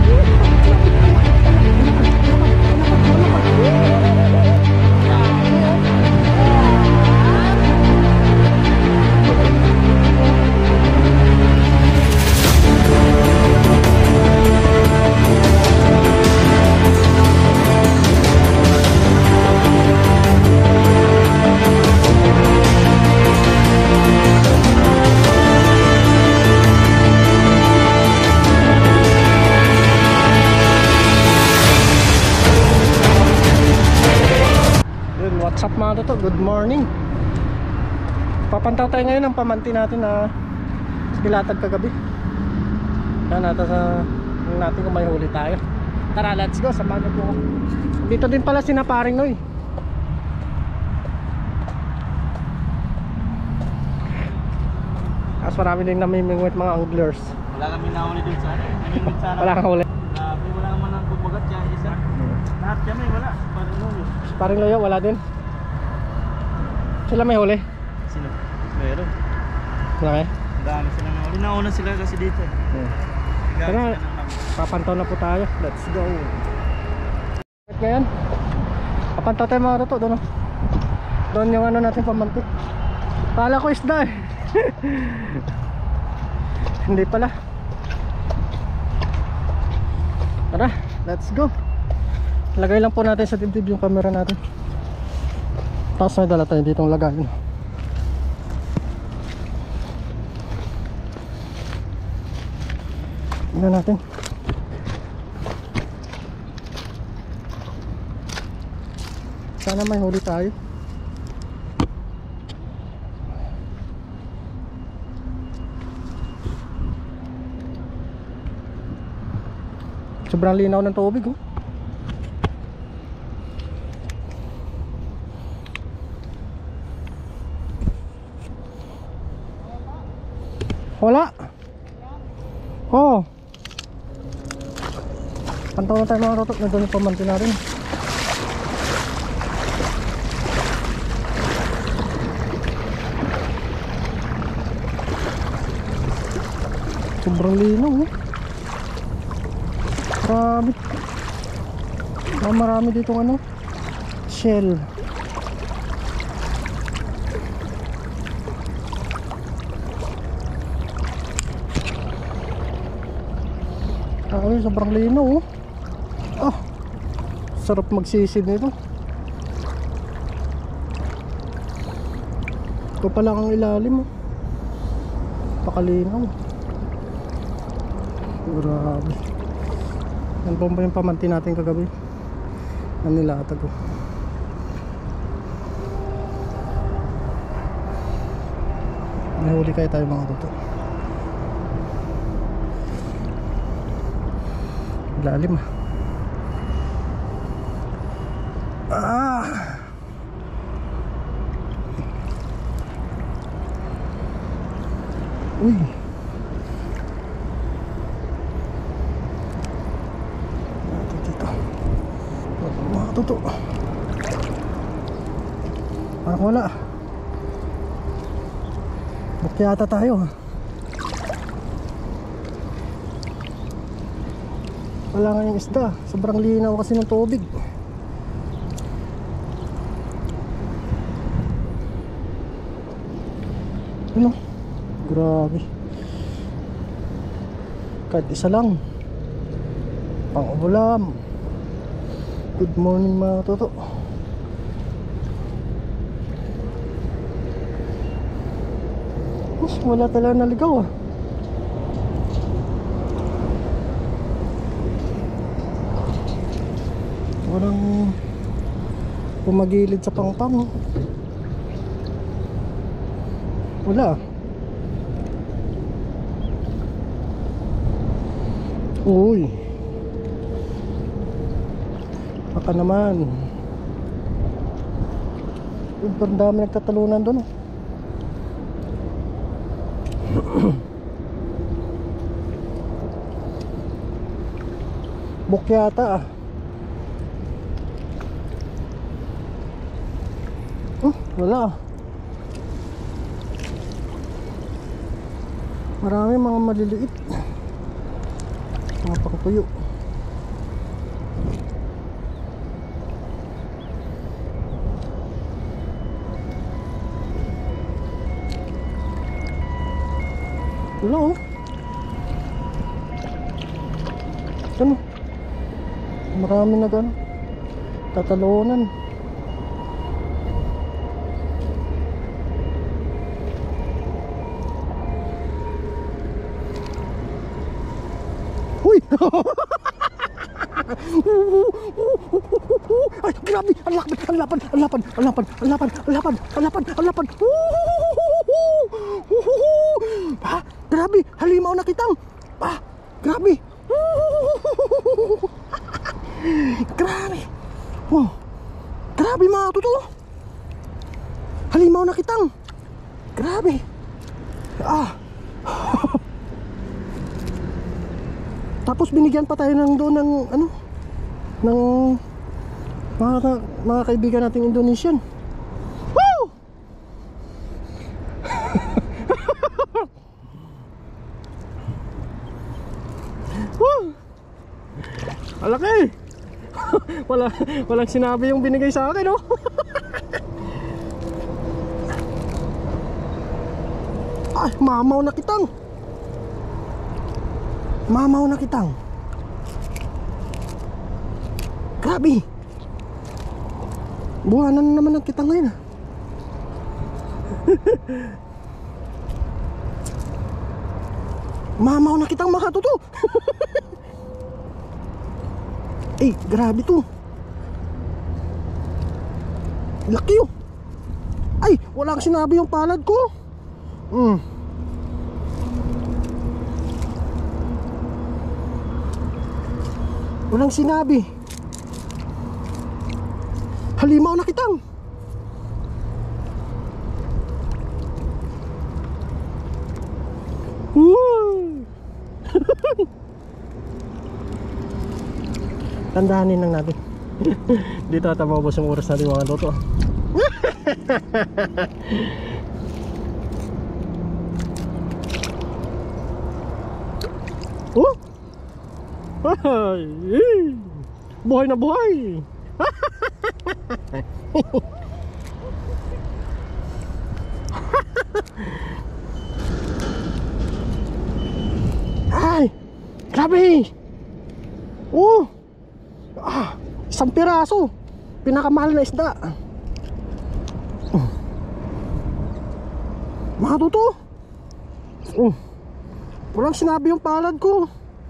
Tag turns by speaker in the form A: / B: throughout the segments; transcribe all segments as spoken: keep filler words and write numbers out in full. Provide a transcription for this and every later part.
A: What's up mga toto? Good morning. Papantaw tayo ngayon ng pamanti natin na nilatag kagabi. Kaya natin sa natin kung may huli tayo. Tara, let's go. Samahan niyo po ako. Dito din pala si Naparing Noy. As marami din namimingwit mga anglers.
B: Wala kami nahuli dun sa ano. Namimingwit sana.
A: Wala kang huli.
B: Grabe, wala naman ang bumagat yan isa. Lahat kami wala. Paring Loyo.
A: Paring Loyo, wala din. Sila may huli?
B: Sino? Meron.
A: Wala kayo?
B: Ang dami sila nahuli. Nauna sila kasi dito.
A: Hmm. Tara, papantaw na po tayo. Let's go. Ngayon, papantaw tayo mga toto. Doon, doon yung ano natin pamanti. Kala ko isda eh. Hindi pala. Tara, let's go. Lagay lang po natin sa dibdib yung camera natin. Tapos may dala tayo ditong lagayin. Tingnan natin. Sana may huli tayo. Sobrang linaw ng tubig oh. Wala. Oh. Pantaw na tayo mga rotot. Nandun yung pamanti na rin. Sobrang linaw eh. Marami. Ah, marami ditong ano, shell. Ay, sobrang linaw oh. Ah, sarap magsisid nito. Ito pa lang ang ilalim oh. Pakalinaw. Grabe. Yan po ba yung pamanti natin kagabi? Ang nilatag oh. May huli kaya tayo mga toto. Lalim ah. Uy. Ito dito. Mga toto. Parang wala. Bukyata tayo ha. Wala nga yung isda. Sobrang linaw kasi ng tubig. Ano? Grabe. Kahit isa lang. Pang-ulam. Good morning mga toto. Wala talaga naligaw ah. Walang pumagilid sa pangpang. Wala. Uy. Baka naman. Ang dami nagtatalunan doon. Bukyata ah. Oh, wala. Marami mga maliliit. Mga pangtuyo. Wala oh. Ano? Marami na gano'n. Tatalunan. Uy! Ay, grabe! Ang lapan! Ang lapan! Ang lapan! Ang lapan! Ang lapan! Ang lapan! Ang lapan! Ang lapan! Pa! Grabe! Halimaw na kitang! Pa! Grabe! Grabe! Oh! Grabe mga totoo! Halimaw na kitang! Grabe! Ah! Tapos binigyan pa tayo ng doon ng ano ng mga, mga kaibigan nating Indonesian. Woo! Woo! Alaki! Wala, walang sinabi yung binigay sa akin, oh. Ay, mamaw na kitang. Mamaw na kitang. Grabe. Buwanan na naman ang kitang ngayon, ah. Mamaw na kitang mga tuto. Eh, grabe to. Laki oh. Ay, walang sinabi yung palad ko. Hmm. Walang sinabi. Halimaw na kitang. Woo! Tandahanin lang natin. Dito ata maubos yung oras natin mga toto. Oh! Ay! Buhay na buhay! Ay! Grabe! Oh! Ah, isang piraso. Pinakamahal na isda. Mga tuto. Oh. Walang sinabi yung palad ko.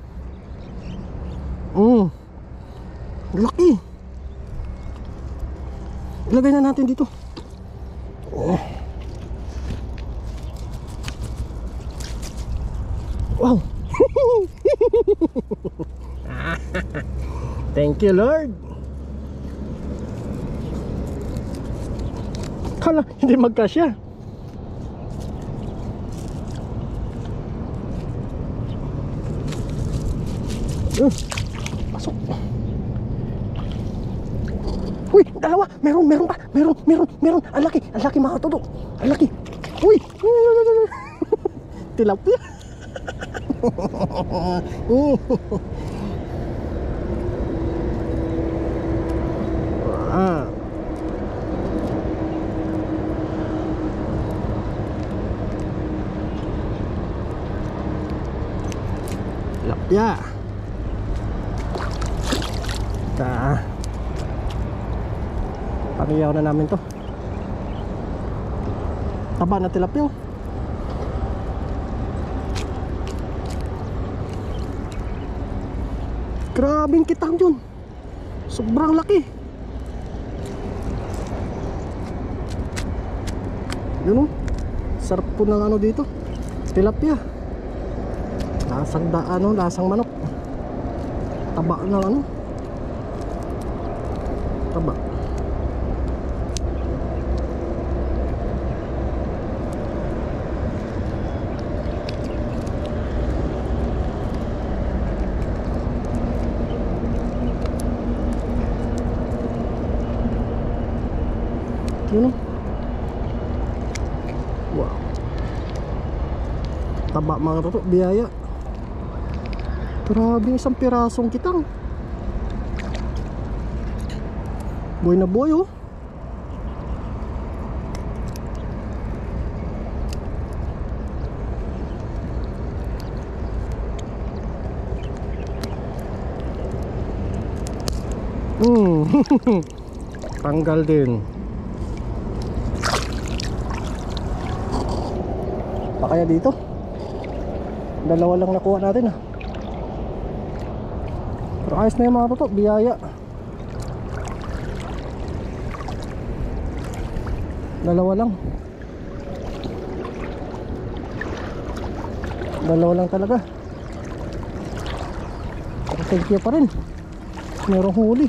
A: Oh. Laki. Ilagay na natin dito. Oh. Wow. Thank you, Lord. Kala, hindi magkasya. Uh, pasok. Uy, dalawa. Meron, meron pa. Meron, meron, meron. Ang laki, ang laki mga todo. Ang laki. Uy. Tilapia. Ah. Tilapia. Ta. Paniyaw na namin to. Taba na tilapia. Grabing kitang yun. Sobrang laki. Yun o. Sarap po ng ano dito. Tilapia. Lasang da, ano, lasang manok. Taba ng ano. Taba. Yun o. Wow. Taba mga toto, biyaya. Grabe, isang pirasong kitang. Buhay na buhay oh. Hmm. Tanggal din. Pa kaya dito? Dalawa lang nakuha natin ah. Pero ayos na yung mga toto, biyaya. Dalawa lang. Dalawa lang talaga. Pero thank you pa rin. Merong huli.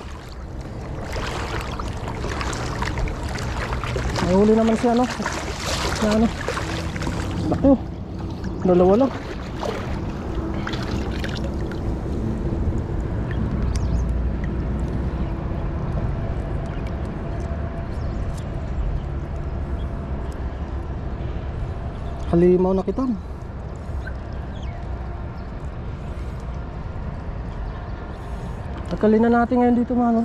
A: May huli naman siya, ano? Na ano? Laki oh. Dalawa lang. Halimaw na kita. Tagalin na natin ngayon dito mga ano.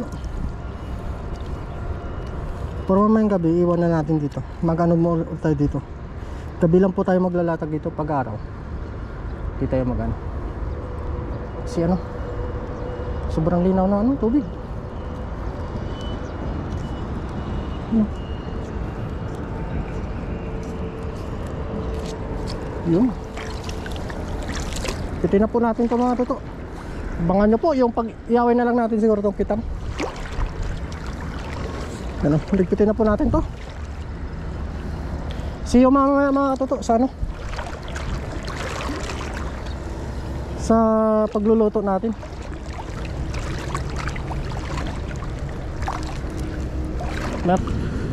A: Pero mamayang gabi iwan na natin dito. Mag-ano mo ulit tayo dito. Gabi lang po tayo maglalatag dito pag araw. Hindi tayo mag-ano. Kasi ano, sobrang linaw na ano, tubig. Ano? Yun. Pitin na po natin ito mga toto. Abangan nyo po yung pag-iawin na lang natin siguro itong kitang. Ano, ligpitin na po natin to. See you mga mga toto sa ano, sa pagluluto natin. Nat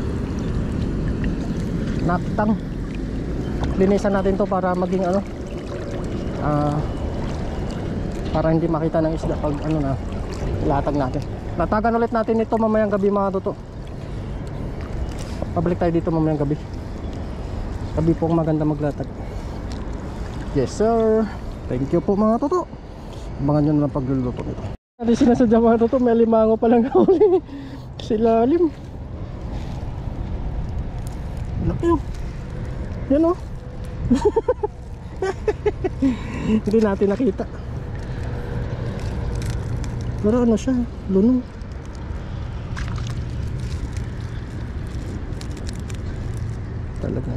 A: Naktang. Linisan natin to para maging ano, ah uh, para hindi makita ng isda pag ano na ilatag natin. Latagan ulit natin ito mamayang gabi mga toto. Pabalik tayo dito mamayang gabi. Gabi po maganda maglatag. Yes sir. Thank you po mga toto. Abangan nyo na lang pagluluto nito. Hindi sinasadya mga toto, may limango palang huli. Silalim. Laki oh. Yan oh. Hindi natin nakita. Pero ano siya, lunong. Talaga.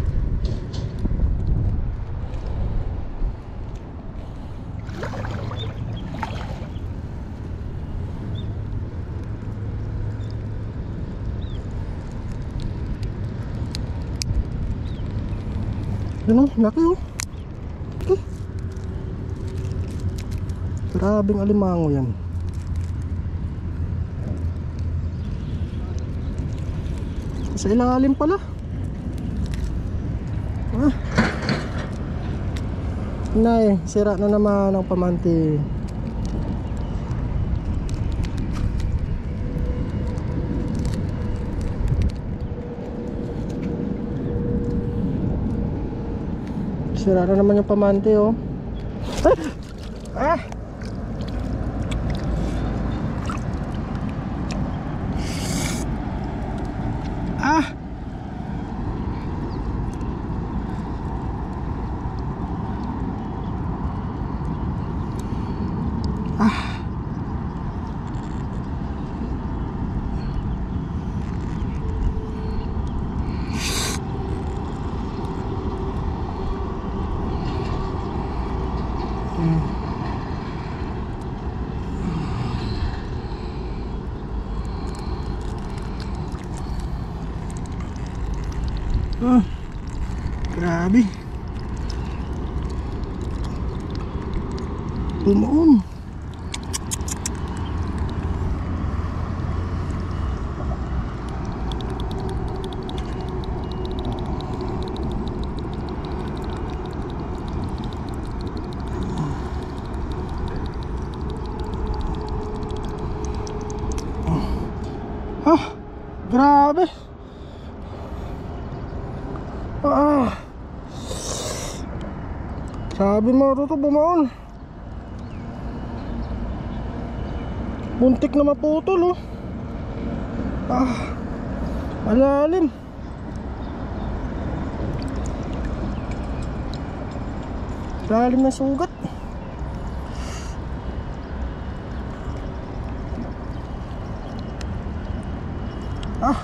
A: Ano, laki oh. Okay. Grabing alimango yan. Sa ilalim pala. Ah. Nay, sira na naman ang pamanti. Sira na naman yung pamanti oh. Ah! Ah! Ah! Ah! Hmm. Ah, grabe. Tumaon. Ah, grabe. Ah, sabi mo ito bumaon. Buntik na maputol oh. Ah, malalim. Lalim na sugat. Ah.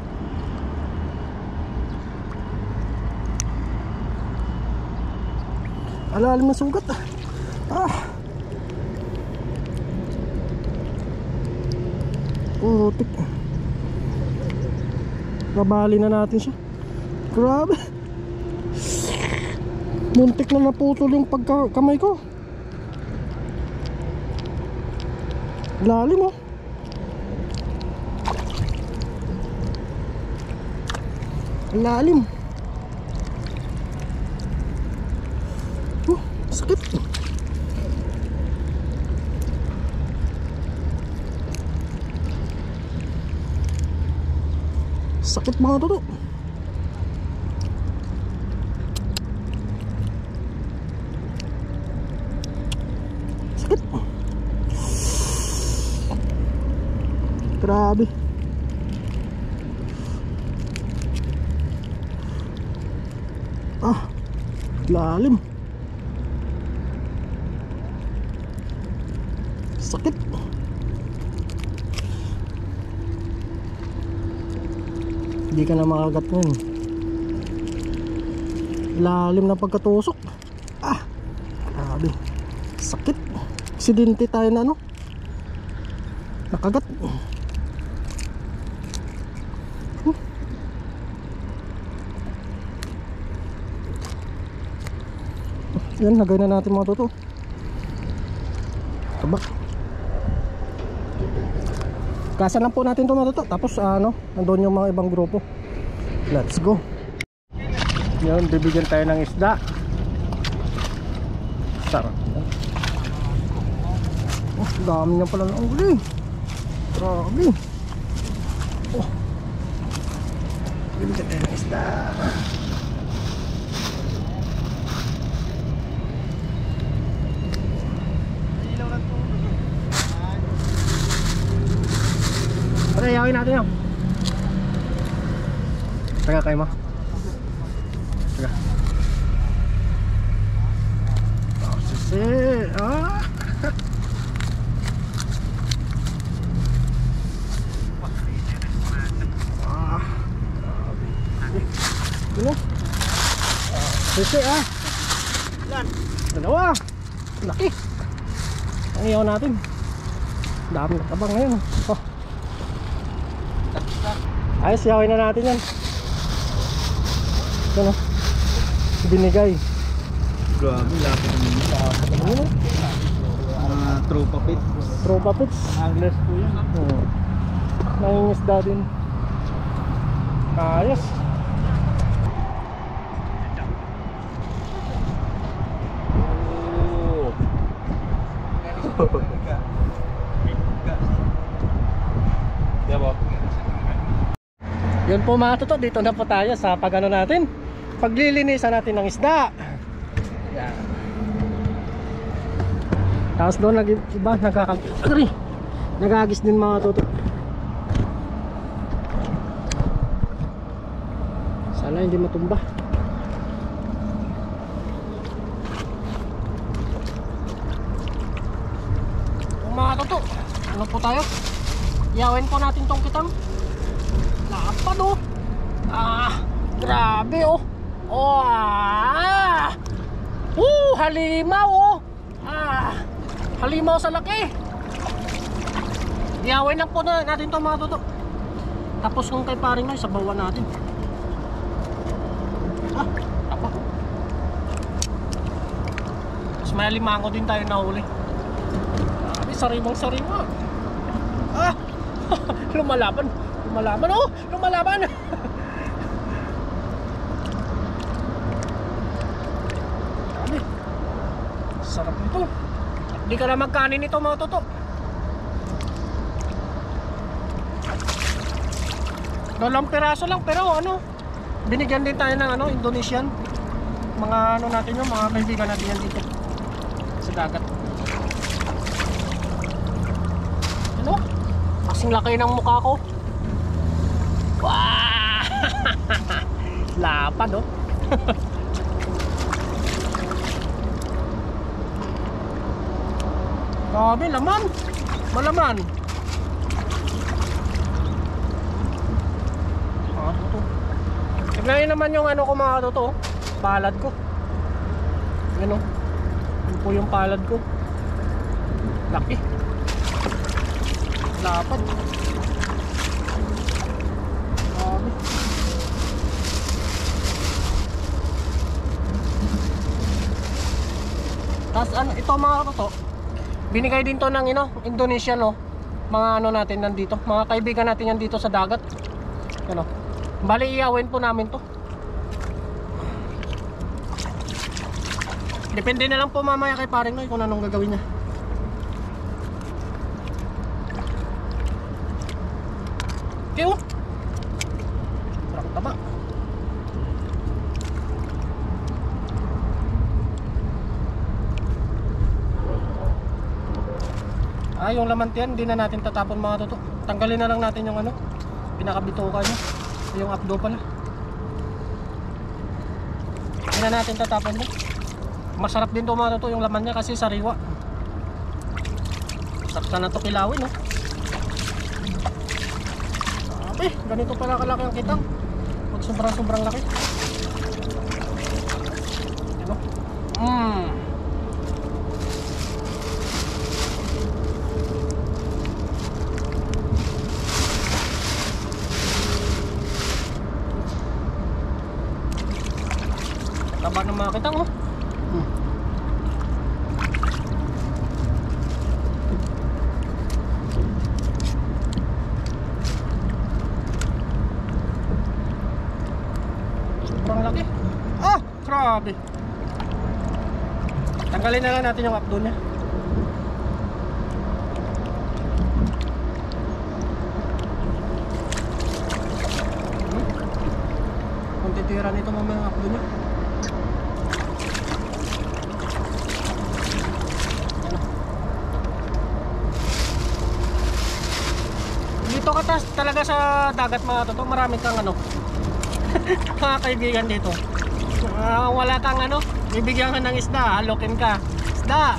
A: Alalim ng sugat. Ah. Putik. Nabali na natin siya. Grabe. Muntik na naputol yung pagkamay ko. Lalim oh. Lalim. Oh, sakit. Sakit mga toto. Sakit. Grabe. Ah, lalim. Sakit. Hindi ka na makagat ngayon. Lalim na pagkatusok. Ah, grabe. Sakit. Aksidente tayo na ano. Nakagat. Huh. Yan, lagay na natin mga toto. Taba. Kasan lang po natin ito mga toto. Tapos ano, nandun yung mga ibang grupo. Let's go. Yan, bibigyan tayo ng isda. Sarap. Oh, dami niya pala ng uli. Grabe. Oh. Bibigyan tayo ng isda. Pare, yawin natin yun. Taga kayo mo. Taga. Oh, sisi. Ah. Ah. Ano? Sisi ah. Ilan? Dalawa. Laki. Ang iyaw natin. Dami na tabang ngayon. Oh. Ayos, yawin na natin yan. Ito no, binigay.
B: Grabe, lapit naman yun.
A: Lapit naman yun.
B: Mga tropa pits.
A: Tropa pits.
B: Anglers po yun.
A: Hmm. Nangingisda din. Ayos.
B: Diba?
A: Yun po mga toto, dito na po tayo sa pagano natin, paglilinisan natin ng isda. Yan. Tapos doon nag iba nagkakag nagagis din mga toto. Sana hindi matumba. Mga toto, ano po tayo? Yawin po natin tong kitang. Lapad oh. Ah, grabe oh. Oh, ah. Uh, halimaw oh. Ah, halimaw sa laki. Yawin lang po na natin to mga toto. Tapos kung kay paring ay sabawan natin. Ah, apa. Tapos may limango din tayo nahuli. Grabe, sarimang sarima. Ah, lumalaban. Lumalaban oh, lumalaban. Grabe. Sarap nito. Hindi ka na magkanin nito mga toto. Dalang piraso lang pero ano, binigyan din tayo ng ano, Indonesian. Mga ano natin yung mga kaibigan natin yan dito sa dagat. Ano? Kasing laki ng mukha ko. Wow! Lapad oh. Grabe, laman. Malaman. Ngayon naman yung ano ko mga totoo, palad ko. Yan o. Yun po yung palad ko. Laki. Lapad. Grabe. Tapos ano, ito mga totoo, binigay din to ng ino, Indonesia no. Mga ano natin nandito, mga kaibigan natin yan dito sa dagat. Ano? Bali iyawin po namin to. Depende na lang po mamaya kay paring Noy kung anong gagawin niya. Okay, oh. Sarap taba. Ah, yung lamantian, hindi na natin tatapon mga toto. Tanggalin na lang natin yung ano, pinakabituka niya. Yung abdo pala. Hindi na natin tatapon mo. Masarap din to mga toto yung laman niya kasi sariwa. Sarap na to kilawin, no? Sabi, ganito pala kalaki ang kitang. Pag sobrang-sobrang laki. Diba? Mmm. Taba ng mga kitang, oh. Hmm. Sobrang laki. Ah, grabe. Tanggalin na lang natin yung abdo niya. Hmm. Kung titira nito mamaya yung abdo niya. Dito ka tas, talaga sa dagat mga toto, marami kang ano mga kaibigan dito. Uh, wala kang ano, bibigyan ka ng isda, halokin ka. Isda.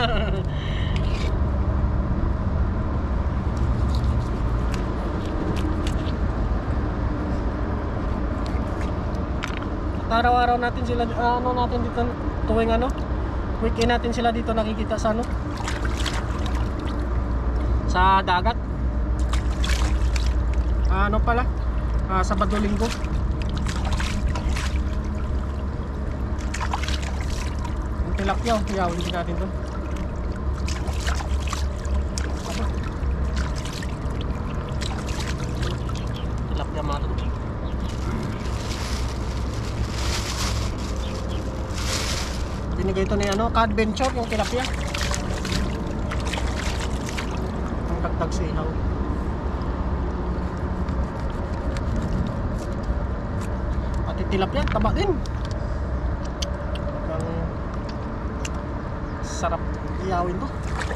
A: Araw-araw natin sila, uh, ano natin dito tuwing ano, weekend natin sila dito nakikita sa ano, sa dagat. Ano pala? Ah, Sabado Linggo. Yung tilapia, iyawin din natin doon. Tilapia mga to. Binigay ito ni ano, ka-adventure yung tilapia. Ang dagdag sa ihaw. Tilapia, taba din. Ang sarap iyawin to.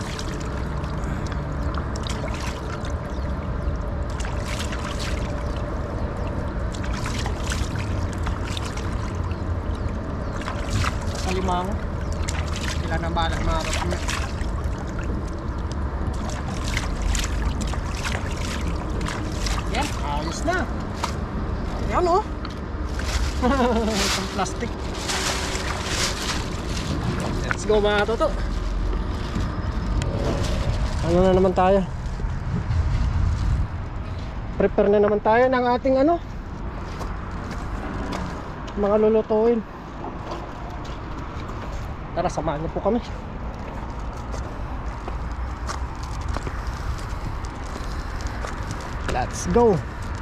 A: Sa limango. Sila na balat mga kapatid. Yan, ayos na. Yan oh. Itong plastic. Let's go mga toto. Ano na naman tayo? Prepare na naman tayo ng ating ano, mga lulutuin. Tara, samahan niyo po kami. Let's go.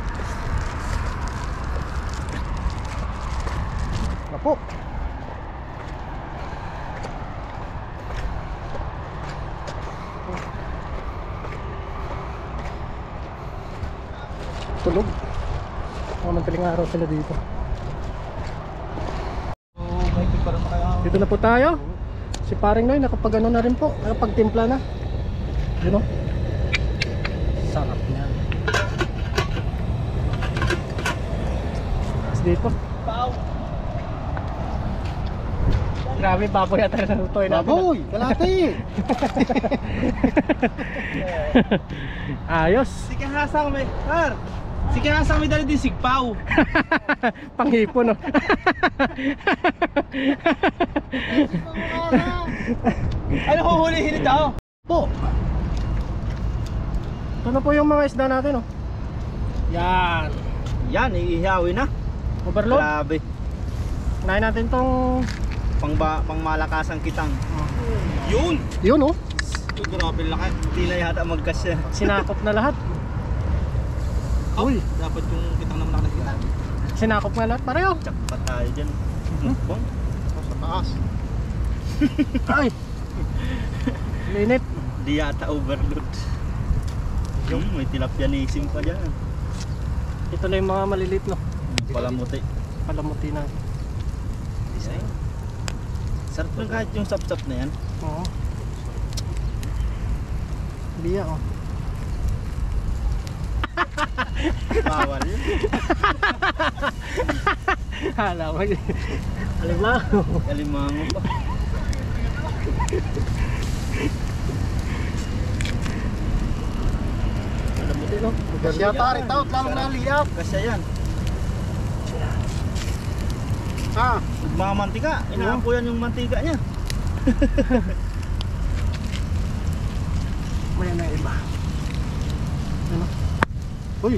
A: Po. Tulog. Mga madaling araw sila dito. Dito na po tayo. Si paring Noy nakapag ano na rin po, nakapagtimpla na. Yun o. Sarap niya. Tapos dito. Grabe, baboy yata na lutoy natin.
B: Baboy, kalate.
A: Ayos.
B: Sige hasa ko may. Sir. Si kaya sa may dali din sigpaw.
A: Panghipon, no?
B: Ano huhulihin ito?
A: Po. Ano po yung mga isda natin, oh? Yan.
B: Yan, iihawin na.
A: Overload.
B: Grabe.
A: Unahin natin tong...
B: Pang, ba, pang malakas ang kitang. Yun!
A: Yun, oh.
B: Ito, grabe laki. Hindi na yata magkasya.
A: Sinakop na lahat.
B: Uy! Dapat yung kitang naman nakakita.
A: Sinakop na lahat. Pareho.
B: Jackpot tayo dyan. Mukbang. Sa taas.
A: Ay. Linit.
B: Di yata overload. Yung may tilapyanism pa dyan.
A: Ito na yung mga malilit, no?
B: Palamuti.
A: Palamuti na.
B: Design. Sarap lang kahit yung sap-sap na yan.
A: Oo. Liya, oh.
B: Bawal yun.
A: Hala mo yun. Alimango.
B: Kalimango pa.
A: Palamuti, no?
B: Kasya pare, taot lalong naliyap. Kasya yan. Ah, mga mantika. Inaapoyan yung mantika niya.
A: May na iba. Ano? Uy!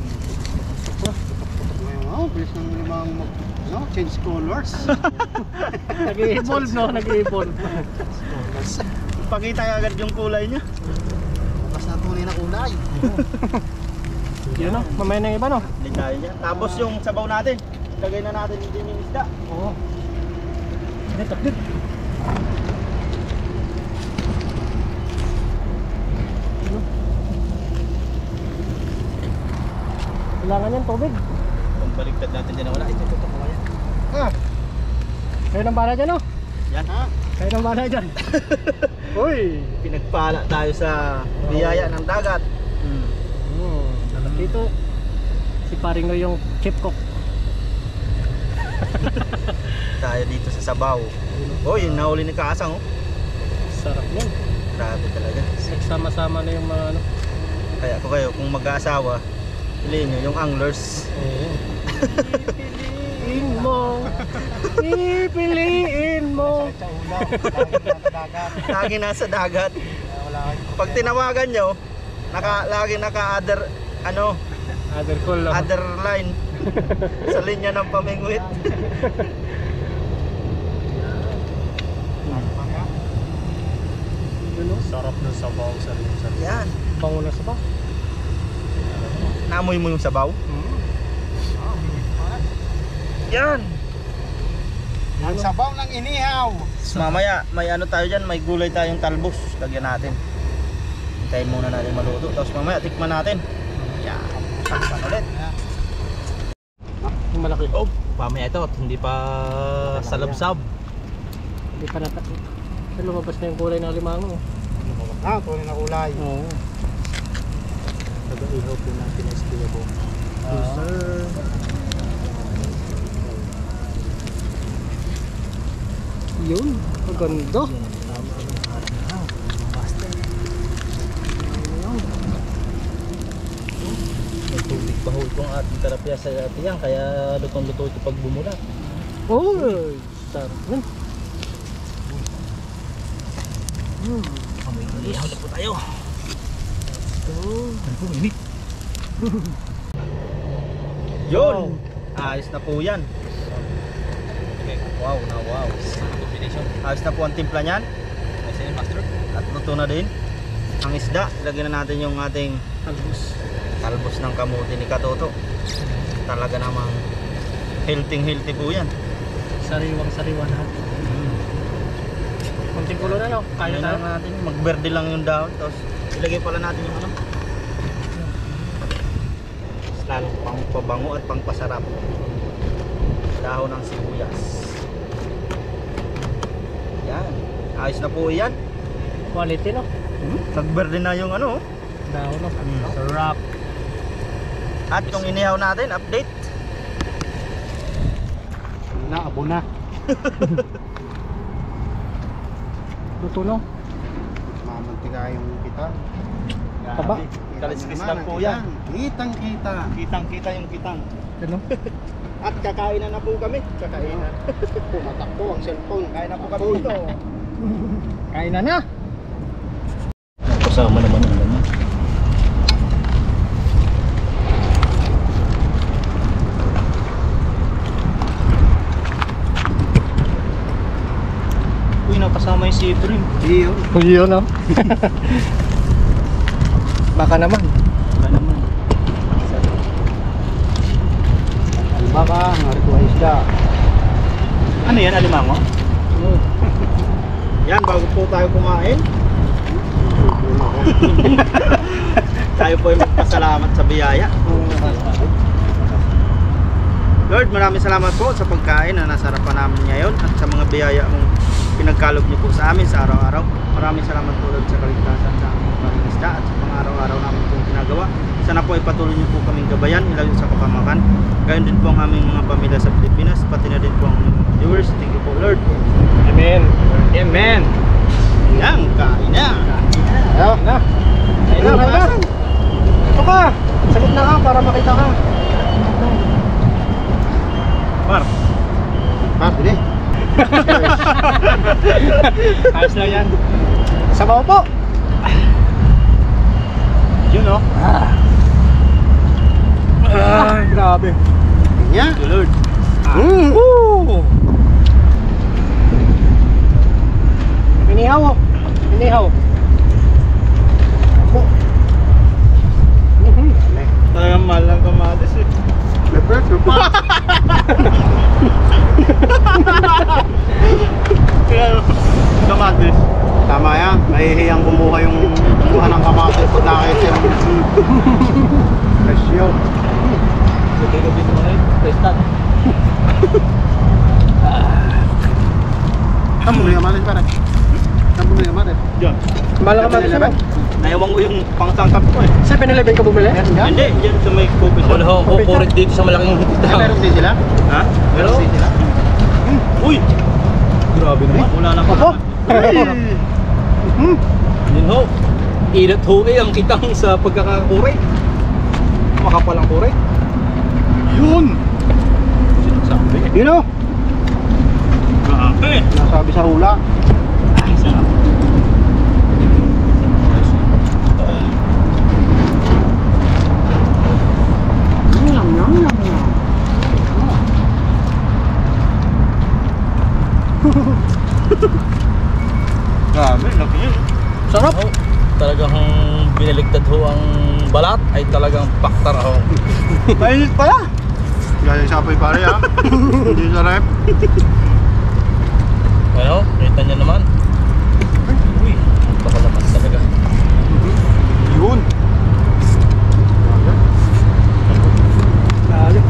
C: Oh, bilis ng limang mag, no, change colors.
A: Nag-i-evolve, no? Nag-i-evolve.
B: Pakita agad yung kulay niya.
C: Mas na tunay na kulay.
A: Yun, no? Mamaya na yung iba, no?
B: Hindi tayo niya. Tapos yung sabaw natin. Lagay na natin din yung isda.
A: Oo. Dito, dito. Ano? Kailangan yan, tubig.
B: Kung baliktad natin dyan na wala, ito ito ito kaya.
A: Ah. Kayo nang bala dyan, no?
B: Yan ha.
A: Kayo nang bala dyan. Uy!
B: Pinagpala tayo sa biyaya ng dagat. Hmm.
A: Hmm. Dito, si paring no yung chip cook.
B: Tayo dito sa sabaw. Oh, yung nahuli ni Kaasang oh.
A: Sarap yan.
B: Grabe talaga.
A: Nagsama-sama na yung mga ano.
B: Kaya ako kayo, kung mag-aasawa, piliin nyo yung anglers.
A: Oo. Pipiliin mo. Pipiliin mo.
C: Sa ulam, lagi na dagat.
B: Lagi nasa dagat.
C: Wala kayong
B: Pag tinawagan nyo, naka, lagi naka-other, ano,
A: Other call lang.
B: other line. Sa linya ng pamingwit.
A: Yun, no?
C: sarap ng sabaw sa rin sa
B: Yan.
A: Bango na sa ba?
B: Naamoy mo yung sabaw?
A: Hmm.
B: Yan.
C: Ang sabaw ng inihaw.
B: Mamaya, may ano tayo dyan, may gulay tayong talbos. Lagyan natin. Hintayin muna natin maluto. Tapos mamaya, tikman natin. Yan. Takpan ulit.
A: Yung malaki.
B: Oh, mamaya ito. Hindi pa salabsab.
A: Hindi pa nata. Lumabas na yung kulay ng limango.
C: Ah, tunay na kulay.
A: Oo.
C: Nag-ihaw po natin na esquilabo.
A: Yes, sir. Yun. Maganda.
B: May tubig pa ho itong ating terapya sa tiyan. Kaya lutong-luto ito pag bumula.
A: Oh, sarap yun. Hmm.
B: Amoy inihaw na po tayo.
A: Oh.
B: Ano po, init? Yun! Ayos na po yan. Wow, na wow. Ayos na po ang timpla niyan. At luto na din. Ang isda, ilagyan na natin yung ating
A: Talbos.
B: talbos ng kamuti ni Katoto. Talaga namang healthy healthy po yan.
A: Sariwang sariwa na. Kunting kulo na, no? Kaya
B: Kaya
A: tayo.
B: na natin, magberde lang yung dahon. Tapos ilagay pala natin yung ano. Lalong pang pabango at pangpasarap. Dahon ng sibuyas. Yan. Ayos na po yan.
A: Quality, no?
B: Hmm? Nagberde na yung ano.
A: Daw, no?
B: Hmm.
A: Sarap.
B: At yung inihaw natin, update.
C: Na, abo na.
A: Luto, no?
C: Mamantika yung kita.
A: Taba.
B: Kaliskis lang po yan.
C: Kitang kita.
B: Kitang kita yung kitang.
A: Ano?
B: At kakainan na po kami. Kakainan.
C: Pumatakbo ang cellphone.
B: Kain na po kami dito.
A: Kain na na.
B: Kasama naman ang laman. Uy, nakasama yung si Efren.
C: Iyo.
A: Uy, yun oh. Baka naman.
B: Wala naman.
C: Albaka, narito ay isda.
B: Ano yan, alimango? Yan, bago po tayo kumain. Tayo po ay magpasalamat sa biyaya. Lord, maraming salamat po sa pagkain na nasa harapan namin ngayon at sa mga biyaya mong pinagkaloob niyo po sa amin sa araw-araw. Maraming salamat po Lord sa kaligtasan sa aming pag-isda at sa mga araw-araw namin pong ginagawa. Sana po ay patuloy niyo po kaming gabayan, ilayo sa kapamakan. Gayon din po ang aming mga pamilya sa Pilipinas, pati na din po ang aming mga viewers. Thank you po Lord.
A: Amen. Amen.
B: Yan, kain na.
A: Ayaw na. Kain na, kain na. Ito ka. Sa gitna ka para makita ka.
B: Par.
C: Ah, hindi.
A: Ayos lang yan. Sabaw po.
B: Yun o.
A: Ah. Ay, grabe.
C: Nya.
B: Thank you Lord.
A: Mm. Woo! Inihaw. Inihaw. Oh. Mhm.
B: Talagang mahal lang kamatis eh.
C: Leper, lupa.
B: Kaya kamatis.
C: Tama yan. Nahihiyang kumuha yung kuha ng kamatis pag nakita yung presyo.
B: Sige ka dito mga yun. Testat.
C: Saan mo na yung kamatis pare? Saan mo na yung kamatis?
B: Diyan.
A: Malang ka ba?
B: Naiwan ko yung pangsangkap ko eh.
A: Sa seven eleven ka bumili?
C: Meron dyan?
B: Hindi, dyan sa may coffee shop.
D: Wala ho, kukurit dito sa malaking
C: Ah, meron din sila?
B: Ha?
C: Meron din sila?
B: Uy! Grabe naman. Wala na
A: Opo.
C: Hmm.
D: Yun ho, inat ho eh ang kitang sa pagkakakurit. Makapalang kurit.
C: Yun!
B: Sinasabi.
C: Yun o!
B: Grabe.
C: Nasabi sa hula.
B: Ay, sarap.
C: Yum, yum, yum, yum.
B: Grabe, laki yun.
D: Sarap ho. Talagang binaligtad ho ang balat ay talagang paktar ho.
B: Mainit pala.
C: Galing sa apoy pare ha. Hindi sa rep.
D: Ano, kita nyo naman. Uy, papalapas talaga.
C: Yun.
A: Dali.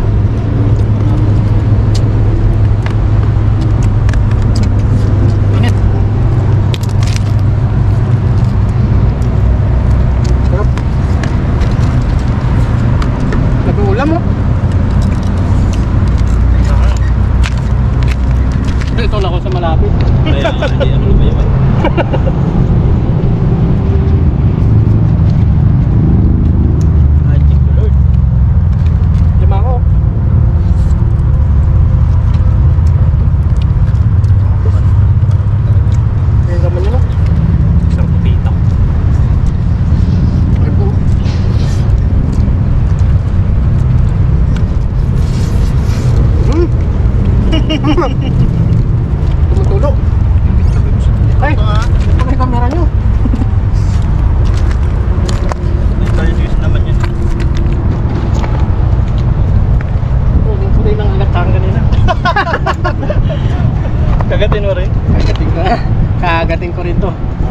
C: Init.
A: Sarap. Nag-uulam mo. Ito lang ako sa malapit.
D: Kaya nga, hindi ano ba yun?
B: Ay, thank you Lord.
A: Lima ako. Kaya naman nyo.
D: Isang pupita.
A: Ay po. Tumutulo. Ay, ito may kamera nyo.
B: Hindi tayo sis naman yun.
A: Oh, yung kulay ng alatang kanina.
B: Kagatin mo rin.
A: Kagating ko. Kagating ko rin to.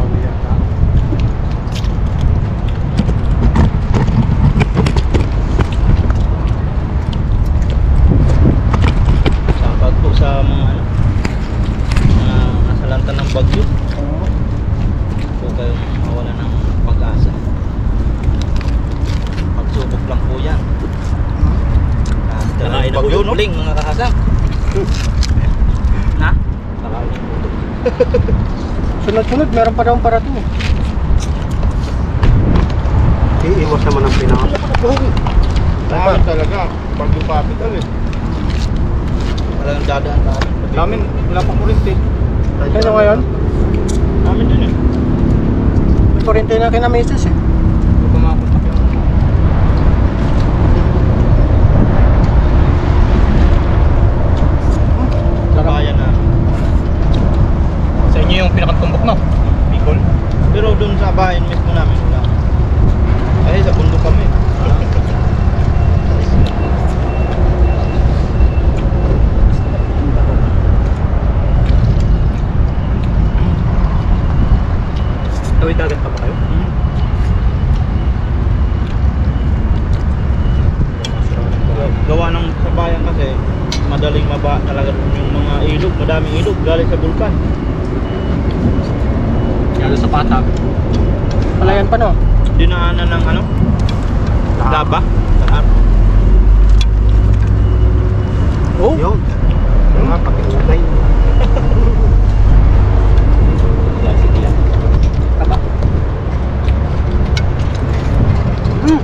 B: Shoutout po sa mga ano, mga nasalanta ng bagyo.
A: Oo.
B: Po kayong mawala ng pag-asa. Pagsubok lang po yan.
D: Nakain na ho yung uling mga kahasang.
B: Ha?
D: Nakain na ho.
A: Sunod-sunod, meron pa daw parating eh.
C: Tapos naman ang pinaka.
B: Dapat talaga, pag yung capital eh. Talagang dadaan tayo.
C: Namin, wala pang kurente.
A: Kaya ngayon,
B: Namin din eh.
A: may kurente na kina misis eh.
C: Pumapunta yung...
B: Sa bayan na.
D: Sa inyo yung pinakatumbok no? Bicol.
B: Pero dun sa bayan mismo namin wala. Ay, sa bundok kami.
D: Tawid dagat pa ba kayo?
B: Gawa ng sa bayan kasi madaling maba talaga yung mga ilog, madaming ilog galing sa bulkan.
D: Lalo sa Patag.
A: Palayan pa no?
B: Dinaanan ng ano? Laba. Taar.
A: Oh,
C: Yun. Yung nga, pakiulay.
B: Sige yan.
A: taba. Hmm.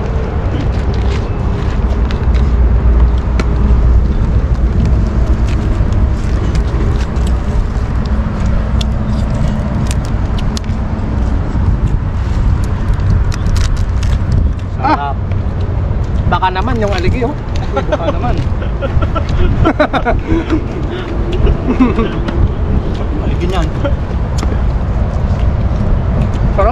D: Sarap.
A: Baka naman yung aligi oh.
D: Baka naman.
B: Maligin yan.
A: Sarap.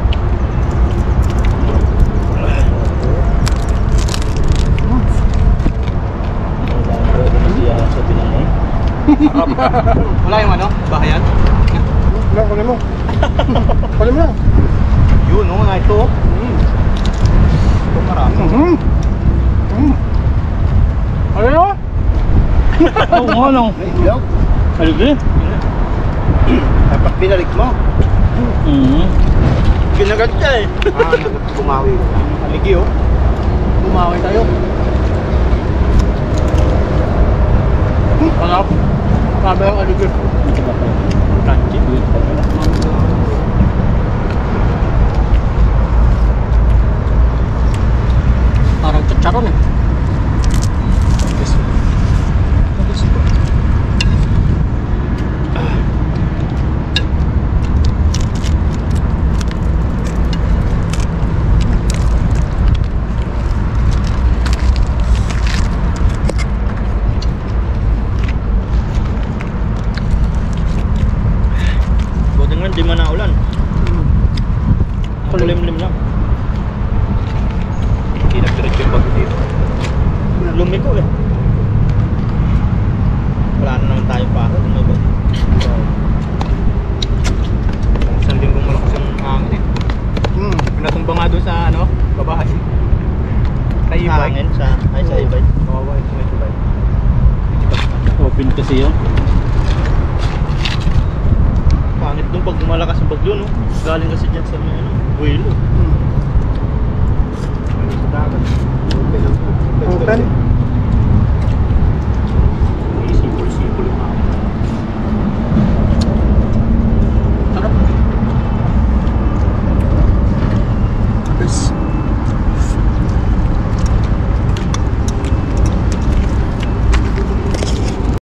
D: Wala yung ano? Bahayan?
A: Lang, kunin mo. Kunin mo lang.
C: Yun, no, nga ito. Ito marami.
A: Mhm. Mhm. Ano yun?
D: Oo nga lang.
C: May ilaw.
D: Aligi?
C: Dapat binalik mo.
D: Mm.
B: Ginagat ka eh.
C: Ah, bumawi.
B: Aligi oh.
A: Bumawi tayo.
D: Sarap.
A: Sabi ang aligi.
D: Crunchy.
A: Parang chicharon eh.
B: Buti nga di man naulan. Kulimlim lang.
D: Hindi nag-direct yung bago dito.
B: Lumiko eh. Wala na naman tayo pa. Lumiko.
D: Isang linggong malakas yung hangin eh.
A: Hmm.
D: Pinatumba nga doon sa ano, babahay. Sa
B: Sa
D: e-bike.
B: hangin, sa, ay sa ibay.
D: Kawawa yung sa e-bike. Open kasi yun.
B: Pangit dun pag malakas ang bagyo no. Galing kasi dyan sa may ano, buwelo.